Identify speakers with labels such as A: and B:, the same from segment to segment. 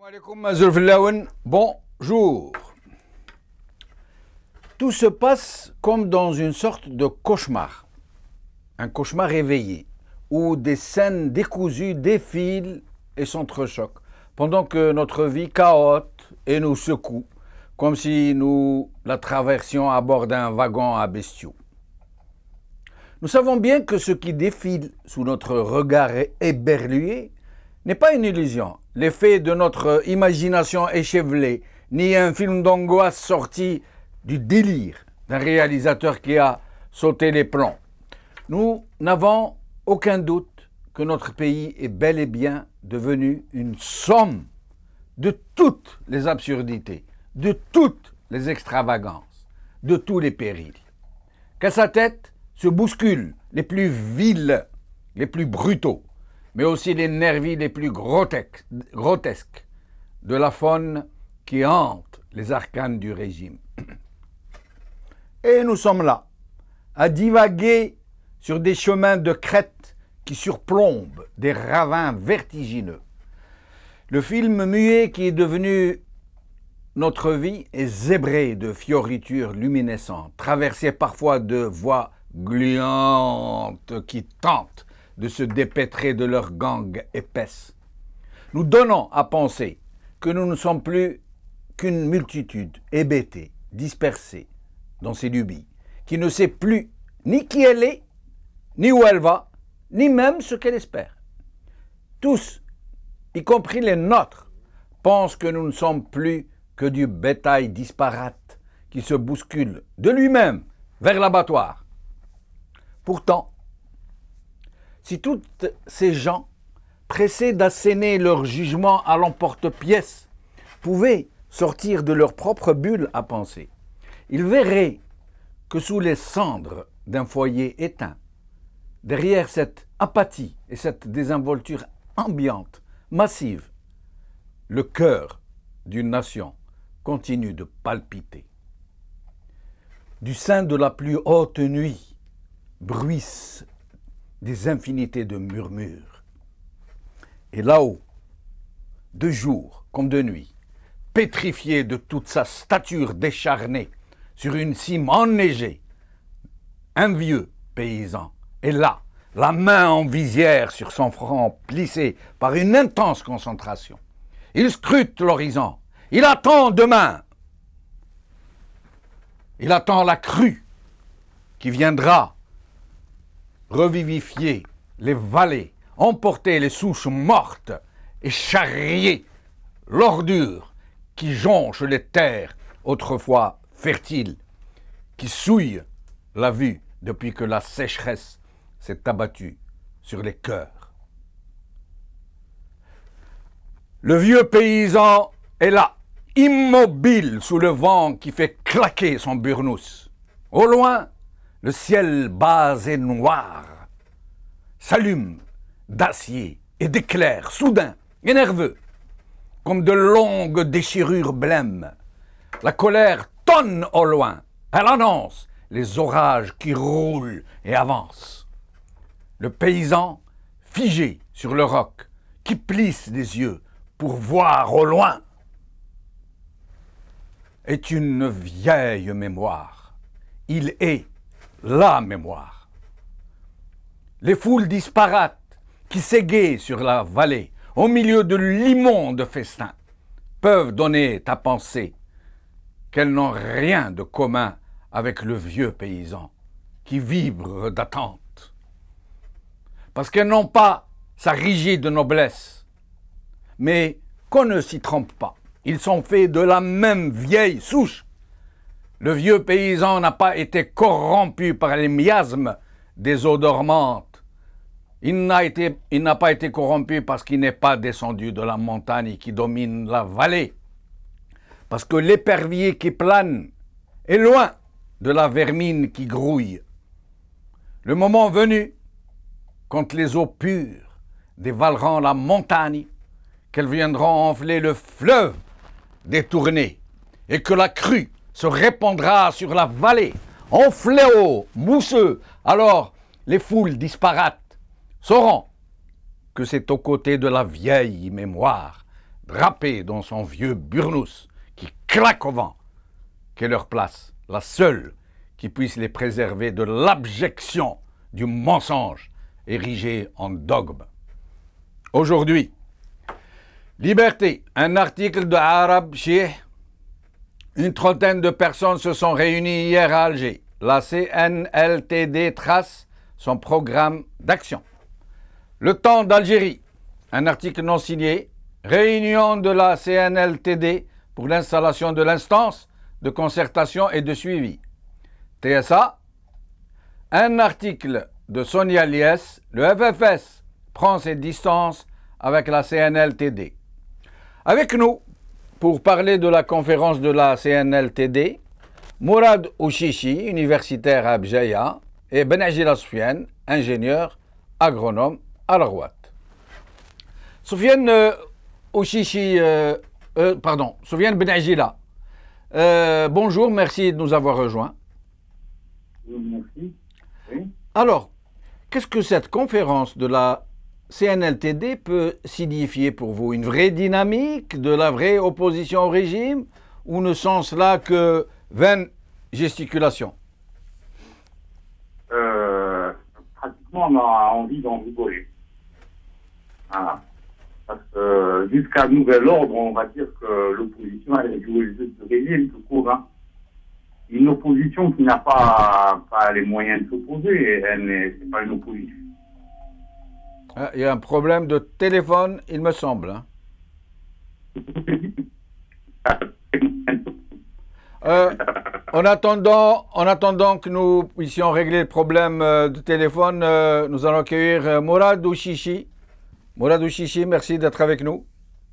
A: Bonjour. Tout se passe comme dans une sorte de cauchemar, un cauchemar éveillé, où des scènes décousues défilent et s'entrechoquent, pendant que notre vie cahote et nous secoue, comme si nous la traversions à bord d'un wagon à bestiaux. Nous savons bien que ce qui défile sous notre regard éberlué n'est pas une illusion, l'effet de notre imagination échevelée, ni un film d'angoisse sorti du délire d'un réalisateur qui a sauté les plombs. Nous n'avons aucun doute que notre pays est bel et bien devenu une somme de toutes les absurdités, de toutes les extravagances, de tous les périls. Qu'à sa tête se bousculent les plus vils, les plus brutaux, mais aussi les nervis les plus grotesques de la faune qui hante les arcanes du régime. Et nous sommes là, à divaguer sur des chemins de crête qui surplombent des ravins vertigineux. Le film muet qui est devenu notre vie est zébré de fioritures luminescentes, traversé parfois de voies gluantes qui tentent de se dépêtrer de leurs gangues épaisses. Nous donnons à penser que nous ne sommes plus qu'une multitude hébétée, dispersée dans ses lubies, qui ne sait plus ni qui elle est, ni où elle va, ni même ce qu'elle espère. Tous, y compris les nôtres, pensent que nous ne sommes plus que du bétail disparate qui se bouscule de lui-même vers l'abattoir. Pourtant, si toutes ces gens, pressés d'asséner leur jugement à l'emporte-pièce, pouvaient sortir de leur propre bulle à penser, ils verraient que sous les cendres d'un foyer éteint, derrière cette apathie et cette désinvolture ambiante, massive, le cœur d'une nation continue de palpiter. Du sein de la plus haute nuit bruissent des infinités de murmures. Et là-haut, de jour comme de nuit, pétrifié de toute sa stature décharnée, sur une cime enneigée, un vieux paysan est là, la main en visière sur son front plissé par une intense concentration. Il scrute l'horizon, il attend demain, il attend la crue qui viendra revivifier les vallées, emporter les souches mortes et charrier l'ordure qui jonche les terres autrefois fertiles, qui souille la vue depuis que la sécheresse s'est abattue sur les cœurs. Le vieux paysan est là, immobile sous le vent qui fait claquer son burnous. Au loin, le ciel bas et noir s'allume d'acier et d'éclairs soudains et nerveux, comme de longues déchirures blêmes. La colère tonne au loin, elle annonce les orages qui roulent et avancent. Le paysan, figé sur le roc, qui plisse les yeux pour voir au loin, est une vieille mémoire. Il est la mémoire. Les foules disparates qui s'égayent sur la vallée, au milieu de l'immonde festin, peuvent donner à penser qu'elles n'ont rien de commun avec le vieux paysan qui vibre d'attente. Parce qu'elles n'ont pas sa rigide noblesse. Mais qu'on ne s'y trompe pas, ils sont faits de la même vieille souche. Le vieux paysan n'a pas été corrompu par les miasmes des eaux dormantes. Il n'a pas été corrompu parce qu'il n'est pas descendu de la montagne qui domine la vallée. Parce que l'épervier qui plane est loin de la vermine qui grouille. Le moment venu, quand les eaux pures dévaleront la montagne, qu'elles viendront enfler le fleuve détourné, et que la crue se répandra sur la vallée en fléau mousseux, alors les foules disparates sauront que c'est aux côtés de la vieille mémoire drapé dans son vieux burnous, qui claque au vent, qu'est leur place, la seule qui puisse les préserver de l'abjection du mensonge érigé en dogme. Aujourd'hui, Liberté, un article de Arab Chieh. Une trentaine de personnes se sont réunies hier à Alger. La CNLTD trace son programme d'action. Le Temps d'Algérie, un article non signé. Réunion de la CNLTD pour l'installation de l'instance de concertation et de suivi. TSA, un article de Sonia Liès. Le FFS prend ses distances avec la CNLTD. Avec nous, pour parler de la conférence de la CNLTD, Mourad Ouchichi, universitaire à Bjaïa, et Benajila Soufiane, ingénieur agronome à la Rouat. Soufiane Ouchichi, Soufiane Benajila, bonjour, merci de nous avoir rejoints.
B: Merci. Oui.
A: Alors, qu'est-ce que cette conférence de la CNLTD peut signifier pour vous? Une vraie dynamique de la vraie opposition au régime ou ne sont cela que vaines gesticulations?
B: Pratiquement, on a envie d'en rigoler. Voilà. Parce que jusqu'à nouvel ordre, on va dire que l'opposition, elle a joué le jeu de régime tout court. Hein. Une opposition qui n'a pas les moyens de s'opposer, c'est pas une opposition.
A: Il y a un problème de téléphone, il me semble. Hein. En attendant que nous puissions régler le problème de téléphone, nous allons accueillir Mourad Ouchichi. Mourad Ouchichi, merci d'être avec nous.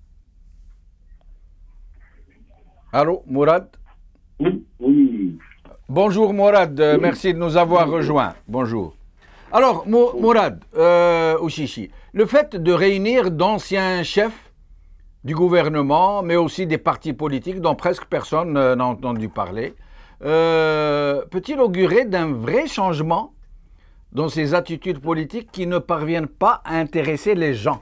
A: Allô, Mourad?
B: Oui.
A: Bonjour Mourad, merci de nous avoir rejoints. Bonjour. Alors, Mourad Ouchichi, le fait de réunir d'anciens chefs du gouvernement, mais aussi des partis politiques dont presque personne n'a entendu parler, peut-il augurer d'un vrai changement dans ces attitudes politiques qui ne parviennent pas à intéresser les gens?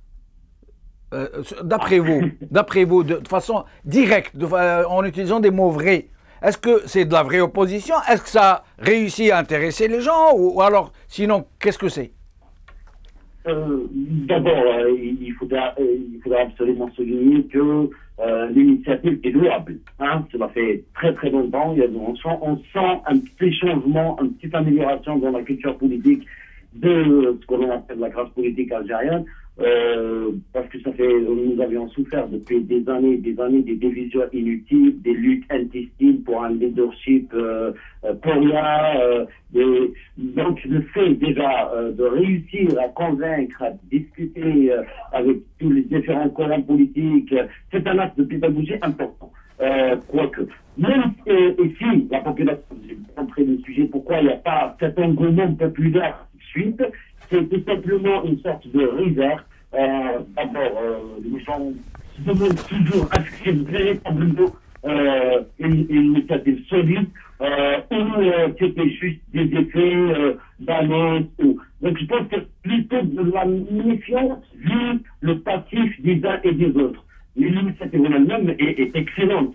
A: D'après vous, de façon directe, en utilisant des mots vrais, est-ce que c'est de la vraie opposition? Est-ce que ça réussit à intéresser les gens? Ou alors, sinon, qu'est-ce que c'est?
B: D'abord, il faudra absolument souligner que l'initiative est louable. Hein. Cela fait très très longtemps. On sent un petit changement, une petite amélioration dans la culture politique de ce qu'on appelle la classe politique algérienne. Parce que nous avions souffert depuis des années des divisions inutiles, des luttes intestines pour un leadership pour rien. Donc le fait déjà de réussir à convaincre, à discuter avec tous les différents courants politiques, c'est un acte de pédagogie important. Quoique, même ici, la population, j'ai compris le sujet, pourquoi il n'y a pas cet engouement populaire suite, c'est tout simplement une sorte de réserve. D'abord, les gens se demandent toujours est-ce que c'est véritablement une initiative solide ou c'était juste des effets d'annonce. Donc je pense que plutôt de la méfiance vu le passif des uns et des autres. Mais l'initiative en elle-même est excellente.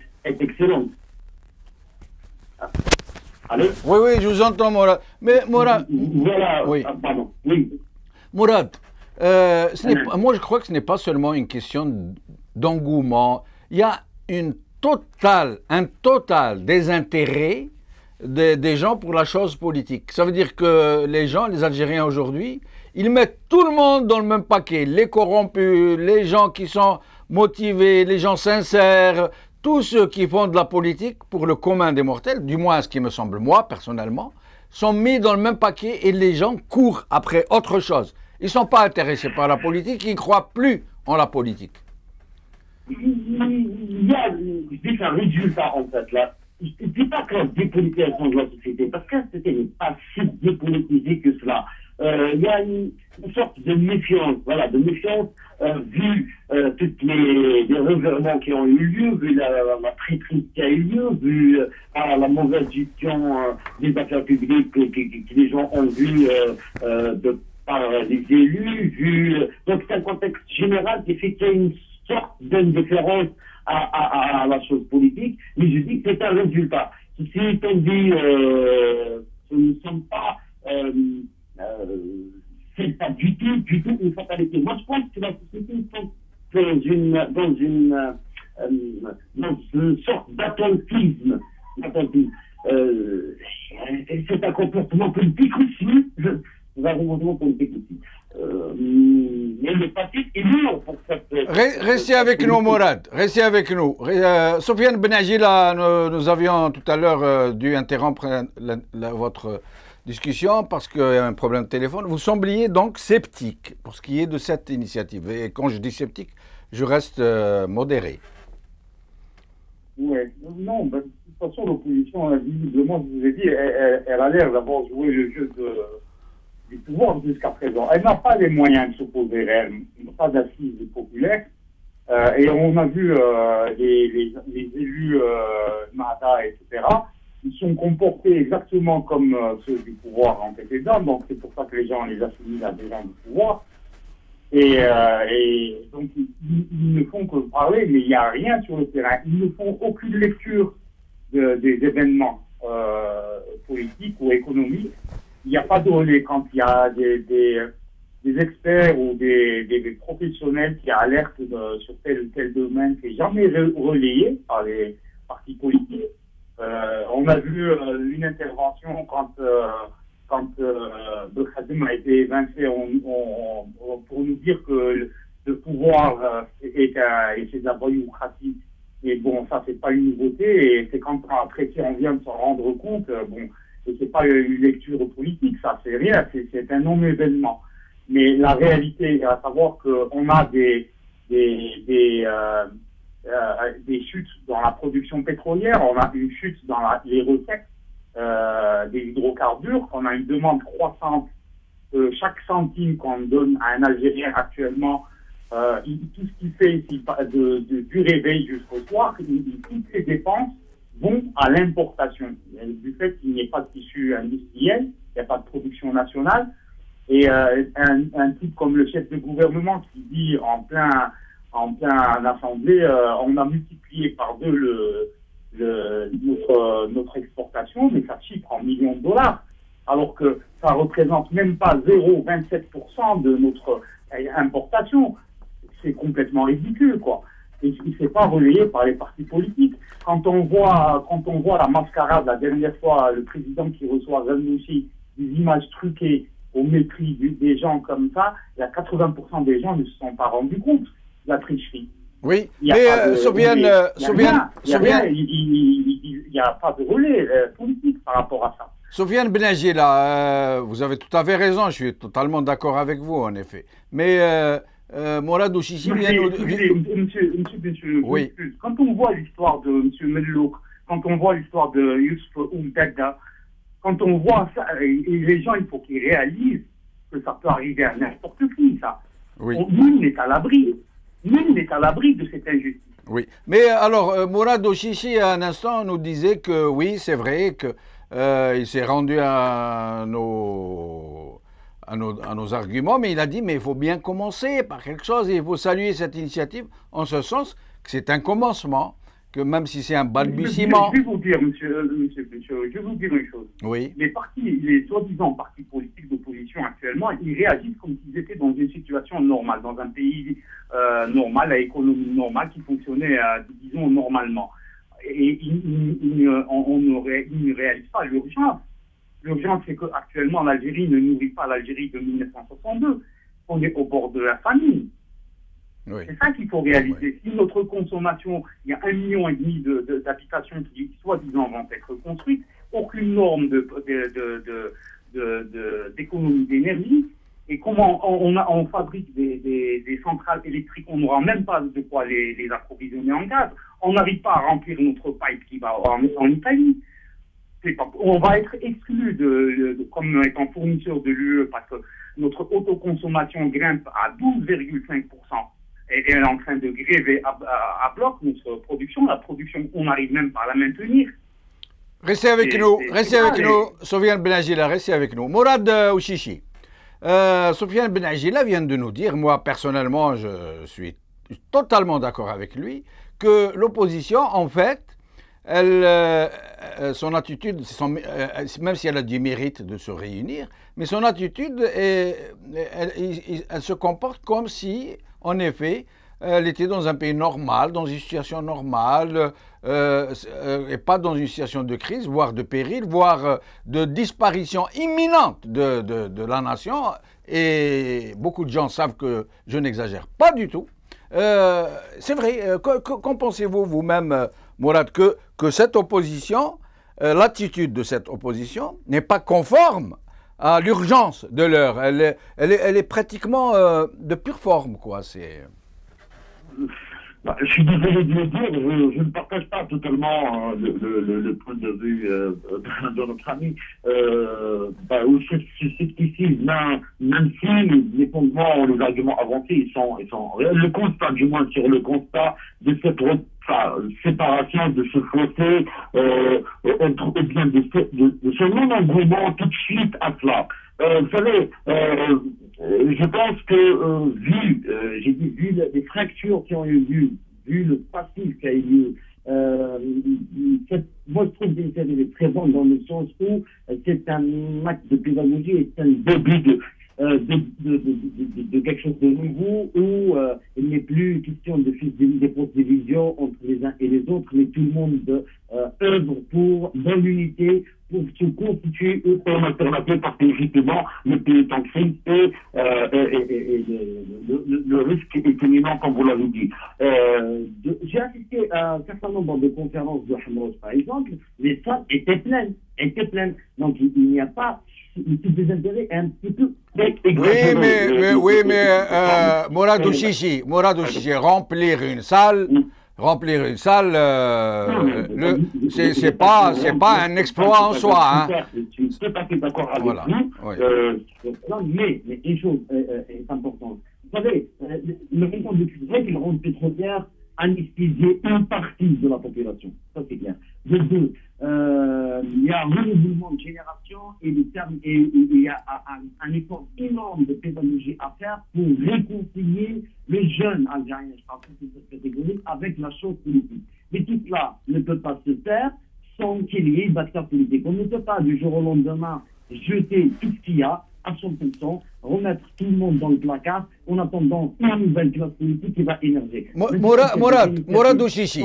B: Allô?
A: Oui, je vous entends, Mourad. Mais Mourad...
B: Voilà,
A: oui.
B: Pardon, oui.
A: Mourad, moi je crois que ce n'est pas seulement une question d'engouement. Il y a un total désintérêt des gens pour la chose politique. Ça veut dire que les Algériens aujourd'hui, ils mettent tout le monde dans le même paquet. Les corrompus, les gens qui sont motivés, les gens sincères, tous ceux qui font de la politique pour le commun des mortels, du moins ce qui me semble moi personnellement, sont mis dans le même paquet et les gens courent après autre chose. Ils ne sont pas intéressés par la politique, ils ne croient plus en la politique.
B: Il y a un résultat en fait là. Je ne dis pas que la dépolitisation de la société, parce que c'était pas si dépolitisé que cela. Il y a une sorte de méfiance, vu toutes les revirements qui ont eu lieu, vu la traîtrise qui a eu lieu, vu la mauvaise gestion des affaires publiques que les gens ont vu par les élus, donc c'est un contexte général qui fait qu'il y a une sorte d'indifférence à la chose politique, mais je dis que c'est un résultat. Si on dit ce ne sont pas, c'est pas du tout une fatalité. Moi, je pense que la société est dans une sorte d'attentisme. C'est un comportement politique aussi. C'est un comportement politique aussi. Mais le parti est lourd pour cette...
A: Restez avec nous, Mourad. Restez avec nous. Sofiane Benagila, nous avions tout à l'heure dû interrompre votre discussion parce qu'il y a un problème de téléphone. Vous sembliez donc sceptique pour ce qui est de cette initiative. Et quand je dis sceptique, je reste modéré.
C: Oui, non, de toute façon, l'opposition, visiblement, je vous ai dit, elle a l'air d'avoir joué le jeu du pouvoir jusqu'à présent. Elle n'a pas les moyens de s'opposer réellement, pas d'assises populaires. Et on a vu les élus Nada, etc., ils sont comportés exactement comme ceux du pouvoir antécédent, donc c'est pour ça que les gens les assimilent à des gens du pouvoir. Et donc, ils ne font que parler, mais il n'y a rien sur le terrain. Ils ne font aucune lecture des événements politiques ou économiques. Il n'y a pas de relais quand il y a des experts ou des professionnels qui alertent sur tel ou tel domaine qui n'est jamais relayé par les partis politiques. On a vu une intervention quand Bekhadim a été évincé pour nous dire que le pouvoir c'est de la voyoucratie. Et bon, ça, c'est pas une nouveauté. Et c'est quand après qu'on vient de s'en rendre compte, bon, et c'est pas une lecture politique, ça, c'est rien, c'est un non-événement. Mais la réalité, à savoir qu'on a des chutes dans la production pétrolière, on a une chute dans les recettes des hydrocarbures, on a une demande croissante. Chaque centime qu'on donne à un Algérien actuellement, tout ce qu'il fait du réveil jusqu'au soir, toutes ces dépenses vont à l'importation. Du fait qu'il n'y ait pas de tissu industriel, il n'y a pas de production nationale. Et un type comme le chef de gouvernement qui dit en plein assemblée, on a multiplié par deux notre exportation, mais ça chiffre en millions de dollars, alors que ça représente même pas 0,27% de notre importation. C'est complètement ridicule, quoi. Et ce n'est pas relayé par les partis politiques. Quand on voit la mascarade, la dernière fois, le président qui reçoit Zanouchi, des images truquées au mépris des gens comme ça, il y a 80% des gens ne se sont pas rendus compte de la tricherie.
A: Oui, mais Sofiane,
C: il n'y a pas de relais politique par rapport à ça.
A: Sofiane Benagila, vous avez tout à fait raison, je suis totalement d'accord avec vous, en effet. Mais Mourad Ouchichi vient nous...
C: Monsieur,
A: oui.
C: Quand on voit l'histoire de M. Mellouk, quand on voit l'histoire de Youssouf Oumtagda, quand on voit ça, les gens, il faut qu'ils réalisent que ça peut arriver à n'importe qui, ça.
A: Oui.
C: Nul n'est à l'abri. Nul n'est à l'abri de cette injustice.
A: Oui. Mais alors, Mourad Ouchichi, à un instant, nous disait que oui, c'est vrai qu'il s'est rendu à nos arguments, mais il a dit, mais il faut bien commencer par quelque chose, et il faut saluer cette initiative, en ce sens que c'est un commencement, que même si c'est un balbutiement...
C: Je vais vous dire, monsieur, je vais vous dire une chose.
A: Oui.
C: Les soi-disant partis politiques d'opposition actuellement, ils réagissent comme s'ils étaient dans une situation normale, dans un pays normal, à économie normale, qui fonctionnait, disons, normalement. Et ils ne réalisent pas l'urgence. L'urgence, c'est qu'actuellement, l'Algérie ne nourrit pas l'Algérie de 1962. On est au bord de la famine. Oui. C'est ça qu'il faut réaliser. Oui. Si notre consommation, il y a 1,5 million d'habitations qui, soi-disant, vont être construites, aucune norme d'économie d'énergie, et comment on fabrique des centrales électriques, on n'aura même pas de quoi les approvisionner en gaz. On n'arrive pas à remplir notre pipe qui va en Italie. On va être exclu comme étant fournisseur de l'UE parce que notre autoconsommation grimpe à 12,5%. Et elle est en train de gréver à bloc notre production. La production, on n'arrive même pas à la maintenir.
A: Restez avec nous, Sofiane Benagila, restez avec nous. Mourad Ouchichi, Sofiane Benagila vient de nous dire, moi personnellement, je suis totalement d'accord avec lui, que l'opposition, en fait, son attitude, même si elle a du mérite de se réunir, mais son attitude, elle se comporte comme si, en effet, elle était dans un pays normal, dans une situation normale, et pas dans une situation de crise, voire de péril, voire de disparition imminente de la nation. Et beaucoup de gens savent que je n'exagère pas du tout. C'est vrai. Qu'en pensez-vous vous-même, Mourad, que cette opposition, l'attitude de cette opposition n'est pas conforme à l'urgence de l'heure. Elle est pratiquement de pure forme, quoi.
B: Je suis désolé de le dire, je ne partage pas totalement le point de vue de notre ami. Ou ce scepticisme, même si les fondements, les arguments avancés, ils sont réels. Le constat, du moins sur le constat de cette séparation, de ce fossé, ou bien de ce non-engouement tout de suite à cela. Vous savez, je pense que vu les fractures qui ont eu lieu, vu le passif qui a eu lieu, moi je trouve que c'est très bon dans le sens où c'est un acte de pédagogie et c'est un début de quelque chose de nouveau où il n'est plus question de des fausses divisions entre les uns et les autres, mais tout le monde œuvre dans l'unité, pour se constituer une alternative parce que justement le pays est en crise et le risque est imminent comme vous l'avez dit. J'ai assisté à un certain nombre de conférences de Hamas par exemple, les salles étaient pleines. Donc il n'y a pas le type des intérêts un petit peu.
A: Oui, mais Mourad Chichi, remplir une salle, c'est pas un exploit en soi. Hein.
B: Je suis tout à fait d'accord avec vous. Mais une chose est importante. Vous savez, le régime de Cuba, qu'il rend pétrolière, anesthésier une partie de la population. Ça, c'est clair. De deux, il y a un renouvellement de génération et il y a un effort énorme de pédagogie à faire pour réconcilier les jeunes Algériens, je parle de cette catégorie, avec la chose politique. Mais tout cela ne peut pas se faire sans qu'il y ait d'acteurs politiques. On ne peut pas du jour au lendemain jeter tout ce qu'il y a à 100%, remettre tout le monde dans le placard en attendant une nouvelle classe politique qui va émerger.
A: Mourad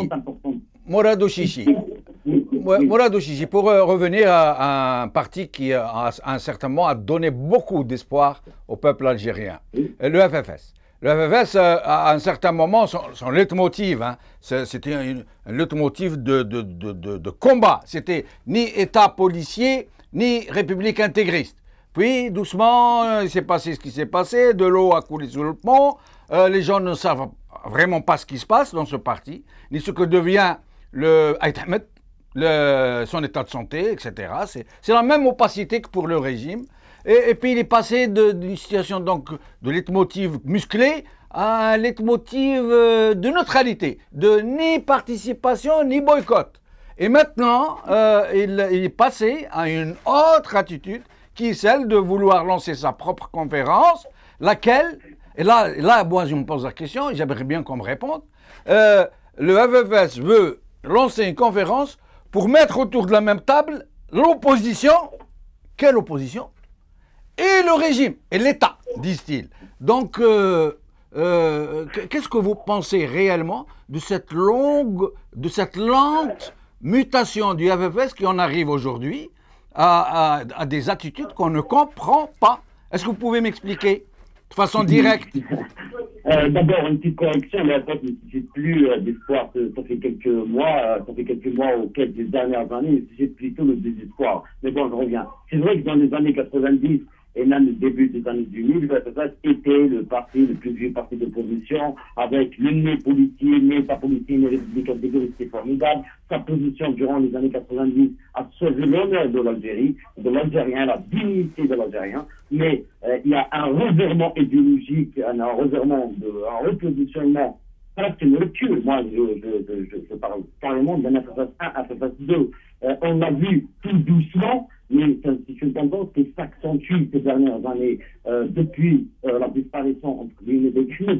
A: Chichi, pour revenir à un parti qui, à un certain moment, a donné beaucoup d'espoir au peuple algérien, le FFS. Le FFS, à un certain moment, son leitmotiv, hein, c'était un leitmotiv de combat. C'était ni État policier, ni République intégriste. Puis, doucement, il s'est passé ce qui s'est passé, de l'eau a coulé sous le pont, les gens ne savent vraiment pas ce qui se passe dans ce parti, ni ce que devient le Aït Ahmed, son état de santé, etc. C'est la même opacité que pour le régime. Et puis il est passé d'une situation donc de leitmotiv musclé à un leitmotiv de neutralité, de ni participation ni boycott. Et maintenant, il est passé à une autre attitude qui est celle de vouloir lancer sa propre conférence, laquelle, et là moi je me pose la question, et j'aimerais bien qu'on me réponde, le FFS veut lancer une conférence pour mettre autour de la même table l'opposition, quelle opposition? Et le régime, et l'État, disent-ils. Donc, qu'est-ce que vous pensez réellement de cette lente mutation du FFS qui en arrive aujourd'hui à des attitudes qu'on ne comprend pas? Est-ce que vous pouvez m'expliquer de façon directe?
B: D'abord, une petite correction, mais après, je ne suscite plus d'espoir. Ça fait quelques mois ou quelques dernières années, je suscite plutôt le désespoir. Mais bon, je reviens. C'est vrai que dans les années 90, et même le début des années 2000, le FFS était le plus vieux parti d'opposition, avec le nez policier, nez pas policier, nez républicain intégriste, c'était formidable. Sa position durant les années 90 a sauvé l'honneur de l'Algérie, de l'Algérien, la dignité de l'Algérien. Mais il y a un revirement idéologique, un repositionnement presque le recul. Moi, je parle carrément d'un FFS 1, FFS 2. On l'a vu tout doucement. mais c'est une tendance qui s'accentue ces dernières années depuis la disparition entre guillemets des crises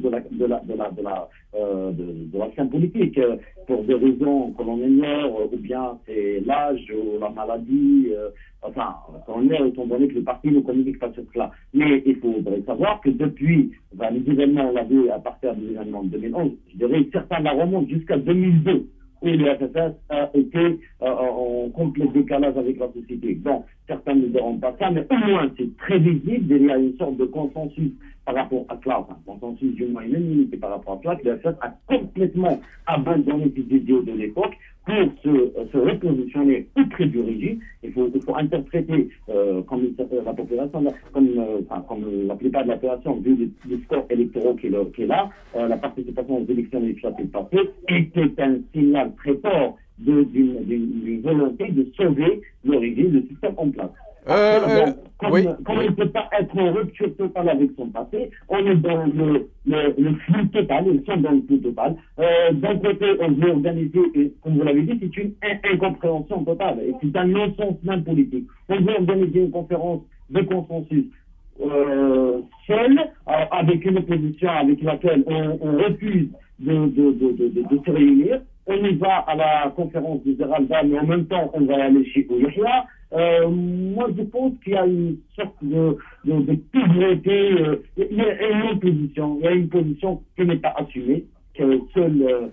B: de la scène politique pour des raisons que l'on ignore, ou bien c'est l'âge ou la maladie, enfin, qu'on ignore étant donné que le parti ne communique pas sur cela. Mais il faudrait savoir que depuis les événements, on l'a vu à partir des événements de 2011, je dirais certains la remontent jusqu'à 2002, où le FFS a été en complet décalage avec la société. Donc, certains ne diront pas ça, mais au moins c'est très visible, il y a une sorte de consensus par rapport à cela, enfin, consensus du moins unanimité par rapport à cela, que le FFS a complètement abandonné ses idéaux de l'époque pour se repositionner auprès du régime. Il faut interpréter comme la population, comme la plupart de la population, vu le score électoral qui est là, la participation aux élections législatives passées était un signal très fort d'une volonté de sauver le régime, le système en place. Comme il ne peut pas être en rupture totale avec son passé, on est dans le flou total, ils sont dans le flou total. D'un côté, on veut organiser, et comme vous l'avez dit, c'est une incompréhension totale, et c'est un non-sens même politique. On veut organiser une conférence de consensus seule, avec une opposition avec laquelle on refuse de se réunir. On y va à la conférence du Zeralda, mais en même temps, on va aller chez Ouyahia. Moi, je pense qu'il y a une sorte de pauvreté. Il y a une opposition. Il y a une position qui n'est pas assumée. Que seul,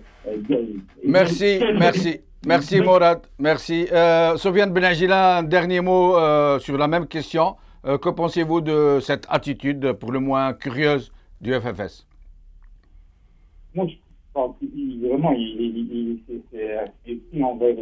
A: Merci Mourad. Merci. Sofiane Benagila, un dernier mot sur la même question. Que pensez-vous de cette attitude, pour le moins curieuse, du FFS?
C: Moi, je pense vraiment, c'est envers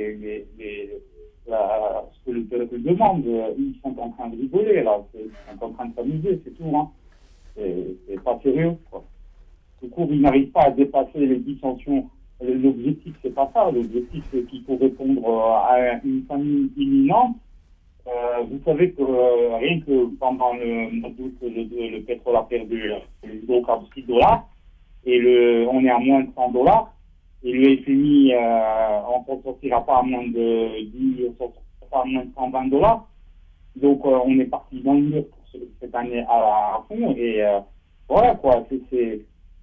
C: ce que le peuple demande. Ils sont en train de rigoler, là. Ils sont en train de s'amuser, c'est tout. Hein. C'est pas sérieux, quoi. Du coup, ils n'arrivent pas à dépasser les dissensions. L'objectif, c'est pas ça. L'objectif, c'est qu'il faut répondre à une famille imminente. Vous savez que rien que pendant le mois d'août, le pétrole a perdu $6 et on est à moins de $100 et le FMI on ne sortira pas à moins de 10, on sortira pas à moins de $120. Donc on est parti dans le mur pour cette année à fond et voilà quoi, c'est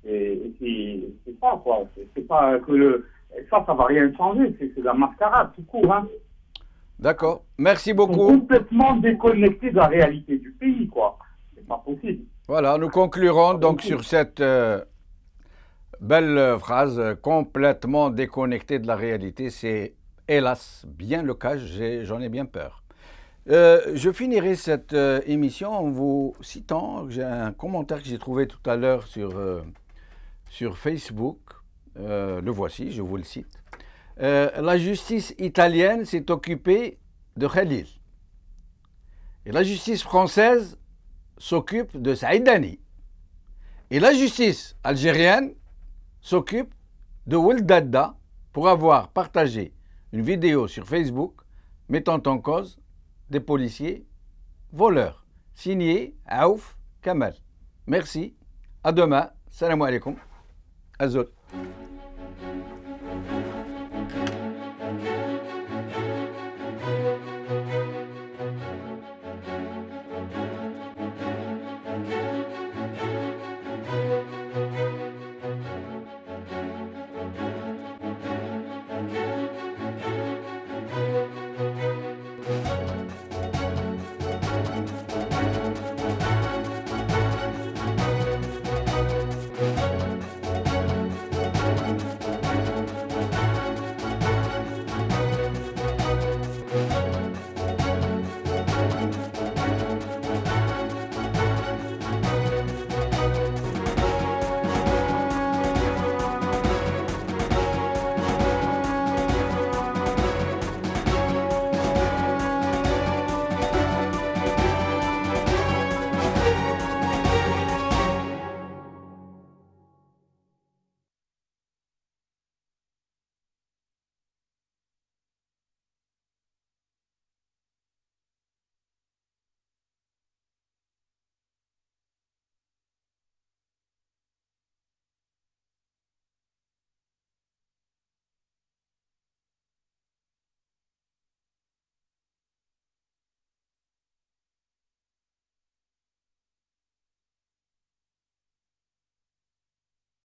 C: ça quoi, c'est pas que ça va rien changer, c'est de la mascarade tout court hein.
A: D'accord, merci beaucoup.
C: Ils sont complètement déconnectés de la réalité du pays, quoi. C'est pas possible.
A: Voilà, nous conclurons donc sur cette belle phrase, complètement déconnecté de la réalité. C'est hélas bien le cas, j'en ai bien peur. Je finirai cette émission en vous citant, j'ai un commentaire que j'ai trouvé tout à l'heure sur Facebook. Le voici, je vous le cite. La justice italienne s'est occupée de Khalil. Et la justice française s'occupe de Saïdani. Et la justice algérienne s'occupe de Oueldadda pour avoir partagé une vidéo sur Facebook mettant en cause des policiers voleurs. Signé Aouf Kamal. Merci. À demain. Salam alaikum. Azot.